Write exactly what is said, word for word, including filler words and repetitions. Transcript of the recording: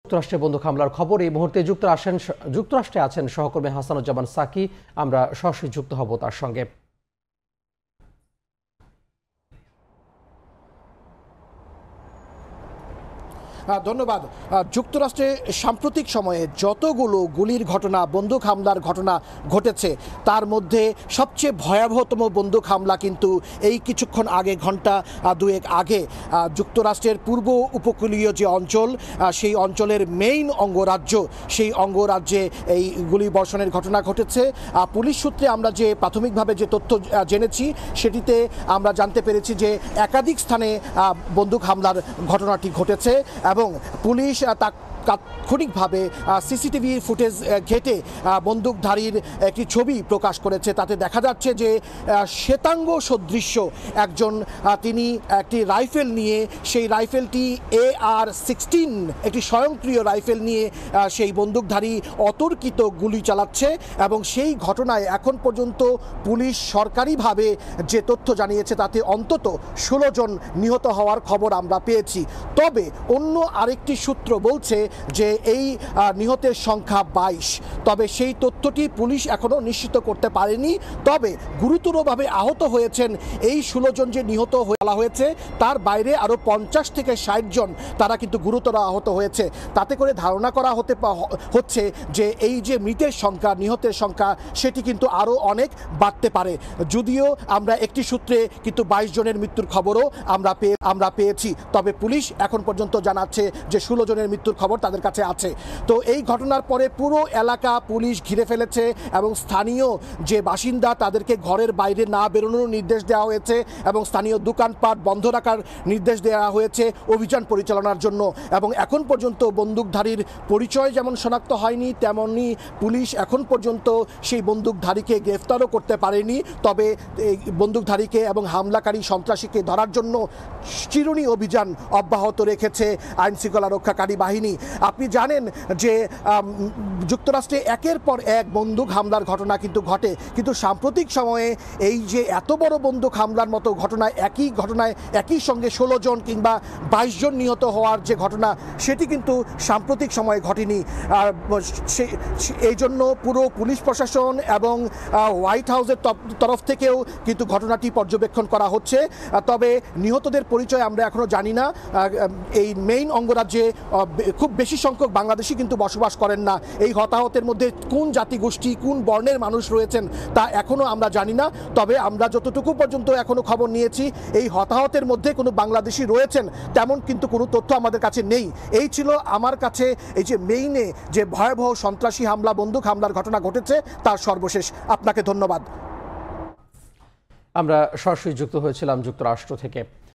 যুক্তরাষ্ট্রে বন্দুক হামলার খবর এই মুহূর্তে যুক্তরাষ্ট্রে যুক্তরাষ্ট্রে আছেন সহকর্মী হাসানুজ্জামান সাকি। আমরা সরাসরি যুক্ত হব তার সঙ্গে। ধন্যবাদ। যুক্তরাষ্ট্রে সাম্প্রতিক সময়ে যতগুলো গুলির ঘটনা, বন্দুক হামলার ঘটনা ঘটেছে তার মধ্যে সবচেয়ে ভয়াবহতম বন্দুক হামলা কিন্তু এই কিছুক্ষণ আগে, ঘন্টা দুয়েক আগে যুক্তরাষ্ট্রের পূর্ব উপকূলীয় যে অঞ্চল, সেই অঞ্চলের মেইন অঙ্গরাজ্য, সেই অঙ্গরাজ্যে এই গুলি বর্ষণের ঘটনা ঘটেছে। পুলিশ সূত্রে আমরা যে প্রাথমিকভাবে যে তথ্য জেনেছি সেটিতে আমরা জানতে পেরেছি যে একাধিক স্থানে বন্দুক হামলার ঘটনাটি ঘটেছে এবং পুলিশ তা তাৎক্ষণিকভাবে সিসিটিভি ফুটেজ ঘেঁটে বন্দুকধারীর একটি ছবি প্রকাশ করেছে। তাতে দেখা যাচ্ছে যে শ্বেতাঙ্গ সদৃশ্য একজন, তিনি একটি রাইফেল নিয়ে, সেই রাইফেলটি এ আর সিক্সটিন একটি স্বয়ংক্রিয় রাইফেল নিয়ে সেই বন্দুকধারী অতর্কিত গুলি চালাচ্ছে এবং সেই ঘটনায় এখন পর্যন্ত পুলিশ সরকারিভাবে যে তথ্য জানিয়েছে তাতে অন্তত ষোলো জন নিহত হওয়ার খবর আমরা পেয়েছি। তবে অন্য আরেকটি সূত্র বলছে যে এই নিহতের সংখ্যা বাইশ। তবে সেই তথ্যটি পুলিশ এখনো নিশ্চিত করতে পারেনি। তবে গুরুতরভাবে আহত হয়েছেন এই ষোলো জন যে নিহত বলা হয়েছে তার বাইরে আরও পঞ্চাশ থেকে ষাট জন তারা কিন্তু গুরুতর আহত হয়েছে। তাতে করে ধারণা করা হতে হচ্ছে যে এই যে মৃতের সংখ্যা, নিহতের সংখ্যা সেটি কিন্তু আরও অনেক বাড়তে পারে। যদিও আমরা একটি সূত্রে কিন্তু বাইশ জনের মৃত্যুর খবরও আমরা পেয়ে আমরা পেয়েছি। তবে পুলিশ এখন পর্যন্ত জানাচ্ছে যে ষোলো জনের মৃত্যুর খবর তাদের কাছে আছে। তো এই ঘটনার পরে পুরো এলাকা পুলিশ ঘিরে ফেলেছে এবং স্থানীয় যে বাসিন্দা তাদেরকে ঘরের বাইরে না বেরোনোর নির্দেশ দেওয়া হয়েছে এবং স্থানীয় দোকানপাট বন্ধ রাখার নির্দেশ দেওয়া হয়েছে অভিযান পরিচালনার জন্য। এবং এখন পর্যন্ত বন্দুকধারীর পরিচয় যেমন শনাক্ত হয়নি, তেমনি পুলিশ এখন পর্যন্ত সেই বন্দুকধারীকে গ্রেফতারও করতে পারেনি। তবে এই বন্দুকধারীকে এবং হামলাকারী সন্ত্রাসীকে ধরার জন্য চিরুনি অভিযান অব্যাহত রেখেছে আইন শৃঙ্খলা রক্ষাকারী বাহিনী। আপনি জানেন যে যুক্তরাষ্ট্রে একের পর এক বন্দুক হামলার ঘটনা কিন্তু ঘটে, কিন্তু সাম্প্রতিক সময়ে এই যে এত বড় বন্দুক হামলার মতো ঘটনা, একই ঘটনায় একই সঙ্গে ষোলো জন কিংবা বাইশ জন নিহত হওয়ার যে ঘটনা সেটি কিন্তু সাম্প্রতিক সময়ে ঘটেনি। এই জন্য পুরো পুলিশ প্রশাসন এবং হোয়াইট হাউসের তরফ থেকেও কিন্তু ঘটনাটি পর্যবেক্ষণ করা হচ্ছে। তবে নিহতদের পরিচয় আমরা এখনও জানি না। এই মেইন অঙ্গরাজ্যে খুব বেশি সংখ্যক বাংলাদেশি কিন্তু বসবাস করেন না। এই হতাহতের মধ্যে কোন জাতিগোষ্ঠী, কোন বর্ণের মানুষ রয়েছেন তা এখনও আমরা জানি না। তবে আমরা যতটুকু পর্যন্ত এখনও খবর নিয়েছি এই হতাহতের মধ্যে কোনো বাংলাদেশি রয়েছেন তেমন কিন্তু কোনো তথ্য আমাদের কাছে নেই। এই ছিল আমার কাছে এই যে মেইনে যে ভয়াবহ সন্ত্রাসী হামলা, বন্দুক হামলার ঘটনা ঘটেছে তার সর্বশেষ। আপনাকে ধন্যবাদ। আমরা সরাসরি যুক্ত হয়েছিলাম যুক্তরাষ্ট্র থেকে।